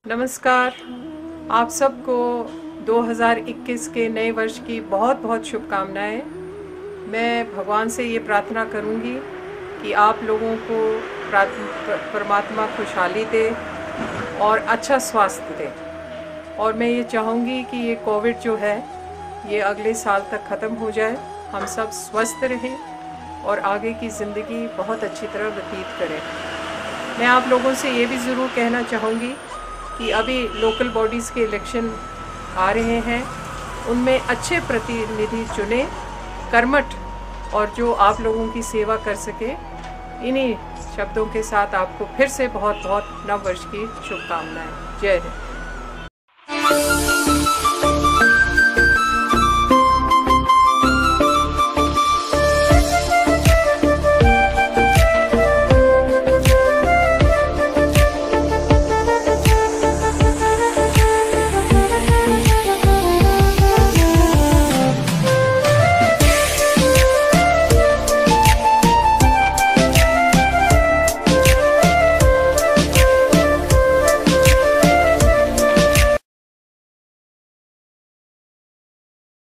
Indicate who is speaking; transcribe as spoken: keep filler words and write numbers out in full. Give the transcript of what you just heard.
Speaker 1: नमस्कार। आप सबको दो हज़ार इक्कीस के नए वर्ष की बहुत बहुत शुभकामनाएं। मैं भगवान से ये प्रार्थना करूंगी कि आप लोगों को परमात्मा खुशहाली दे और अच्छा स्वास्थ्य दे। और मैं ये चाहूँगी कि ये कोविड जो है ये अगले साल तक ख़त्म हो जाए, हम सब स्वस्थ रहें और आगे की ज़िंदगी बहुत अच्छी तरह व्यतीत करें। मैं आप लोगों से ये भी ज़रूर कहना चाहूँगी कि अभी लोकल बॉडीज़ के इलेक्शन आ रहे हैं, उनमें अच्छे प्रतिनिधि चुने, कर्मठ और जो आप लोगों की सेवा कर सके। इन्हीं शब्दों के साथ आपको फिर से बहुत बहुत नव वर्ष की शुभकामनाएं। जय हिंद।